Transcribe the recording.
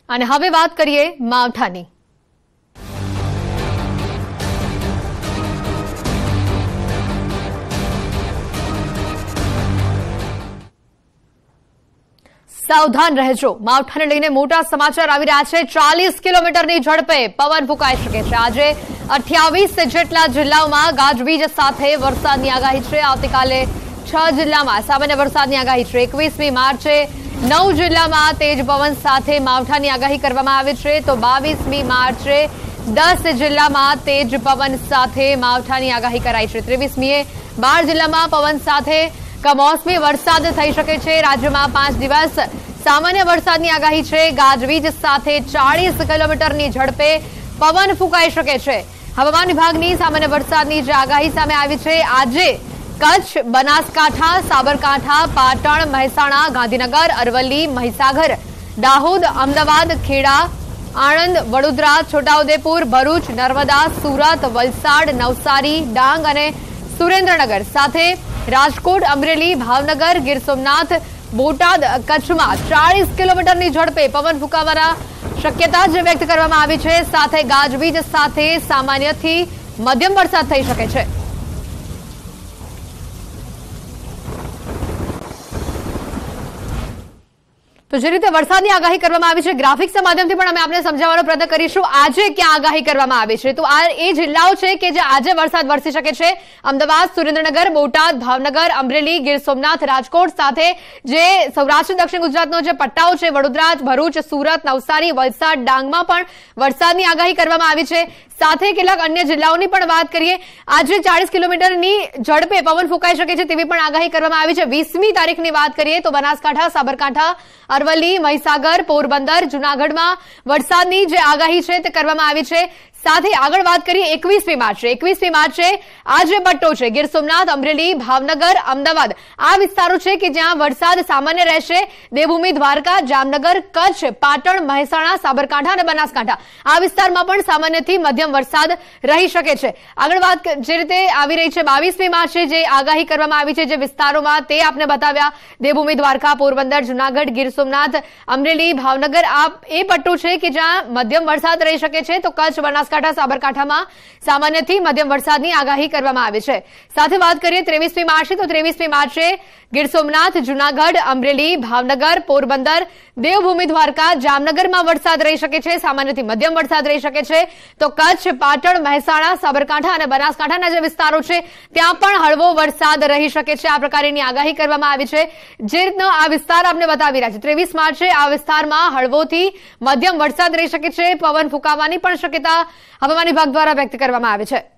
અને હવે વાત કરીએ માવઠાની। सावधान रहजो, मावठाने लईने मोटा समाचार आवी रह्या छे। 40 किलोमीटरनी झड़पे पवन फूंकाई शके छे। આજે 28 જેટલા જિલ્લાઓમાં ગાજવીજ સાથે વરસાદની આગાહી છે। આવતીકાલે 6 જિલ્લામાં સામાન્ય વરસાદની આગાહી છે। 21મી માર્ચે 9 જિલ્લામાં તેજ પવન સાથે માવઠાની આગાહી કરવામાં આવી છે, તો 22મી માર્ચે 10 જિલ્લામાં તેજ પવન સાથે માવઠાની આગાહી કરાઈ છે। 23મીએ 12 જિલ્લામાં પવન સાથે કમોસમી વરસાદ થઈ શકે છે। રાજ્યમાં 5 દિવસ સામાન્ય વરસાદની આગાહી છે। ગાજવીજ સાથે 40 કિલોમીટરની ઝડપે પવન ફૂંકાઈ શકે છે। હવામાન વિભાગની સામાન્ય વરસાદની જે આગાહી સામે આવી છે, આજે કચ્છ, બનાસકાંઠા, સાબરકાંઠા, પાટણ, મહેસાણા, ગાંધીનગર, અરવલ્લી, મહીસાગર, દાહોદ, અમદાવાદ, ખેડા, આણંદ, વડોદરા, છોટાઉદેપુર, ભરૂચ, નર્મદા, સુરત, વલસાડ, નવસારી, ડાંગ અને સુરેન્દ્રનગર સાથે રાજકોટ, અમરેલી, ભાવનગર, ગીર સોમનાથ, બોટાદ, કચ્છમાં 40 કિલોમીટરની ઝડપે પવન ફૂંકાવાના શક્યતા જ વ્યક્ત કરવામાં આવી છે। સાથે ગાજવીજ સાથે સામાન્યથી મધ્યમ વરસાદ થઈ શકે છે। તો જે રીતે વરસાદની આગાહી કરવામાં આવી છે, ગ્રાફિક્સના માધ્યમથી પણ અમે આપને સમજાવવાનો પ્રયત્ન કરીશું આજે ક્યાં આગાહી કરવામાં આવી છે। તો આ એ જિલ્લાઓ છે કે જે આજે વરસાદ વરસી શકે છે। અમદાવાદ, સુરેન્દ્રનગર, બોટાદ, ભાવનગર, અમરેલી, ગીર સોમનાથ, રાજકોટ સાથે જે સૌરાષ્ટ્ર દક્ષિણ ગુજરાતનો જે પટ્ટાઓ છે, વડોદરા, ભરૂચ, સુરત, નવસારી, વલસાડ, ડાંગમાં પણ વરસાદની આગાહી કરવામાં આવી છે। સાથે કેટલાક અન્ય જિલ્લાઓની પણ વાત કરીએ, આજે 40 કિલોમીટરની ઝડપે પવન ફૂંકાઈ શકે છે તેવી પણ આગાહી કરવામાં આવી છે। 20મી તારીખની વાત કરીએ તો બનાસકાંઠા, સાબરકાંઠા, અરવલ્લી, મહીસાગર, પોરબંદર, જૂનાગઢમાં વરસાદની જે આગાહી છે તે કરવામાં આવી છે। સાથે આગળ વાત કરીએ 21મી માર્ચે 21મી માર્ચે આ જે પટ્ટો છે, ગીર સોમનાથ, અમરેલી, ભાવનગર, અમદાવાદ, આ વિસ્તારો છે કે જ્યાં વરસાદ સામાન્ય રહેશે। દેવભૂમિ, દ્વારકા, જામનગર, કચ્છ, પાટણ, મહેસાણા, સાબરકાંઠા અને બનાસકાંઠા, આ વિસ્તારમાં પણ સામાન્યથી મધ્યમ વરસાદ રહી શકે છે। આગળ વાત જે રીતે આવી રહી છે 22મી માર્ચે જે આગાહી કરવામાં આવી છે જે વિસ્તારોમાં, તે આપને બતાવ્યા। દેવભૂમિ, દ્વારકા, પોરબંદર, જૂનાગઢ, ગીર સોમનાથ, અમરેલી, ભાવનગર, આ એ પટ્ટો છે કે જ્યાં મધ્યમ વરસાદ રહી શકે છે। તો કચ્છ, બનાસકાંઠા, સાબરકાંઠામાં સામાન્યથી મધ્યમ વરસાદની આગાહી કરવામાં આવી છે। સાથે વાત કરીએ 23મી માર્ચે તો 23મી માર્ચે ગીર સોમનાથ, જૂનાગઢ, અમરેલી, ભાવનગર, પોરબંદર, દેવભૂમિ, દ્વારકા, જામનગરમાં વરસાદ રહી શકે છે, સામાન્યથી મધ્યમ વરસાદ રહી શકે છે। તો કચ્છ, પાટણ, મહેસાણા, સાબરકાંઠા અને બનાસકાંઠાના જે વિસ્તારો છે ત્યાં પણ હળવો વરસાદ રહી શકે છે। આ પ્રકારની આગાહી કરવામાં આવી છે। જે રીતનો આ વિસ્તાર આપને બતાવી રહ્યા છે, 23 માર્ચે આ વિસ્તારમાં હળવોથી મધ્યમ વરસાદ રહી શકે છે। પવન ફૂંકાવાની પણ શક્યતા હવામાન વિભાગ દ્વારા વ્યક્ત કરવામાં આવી છે।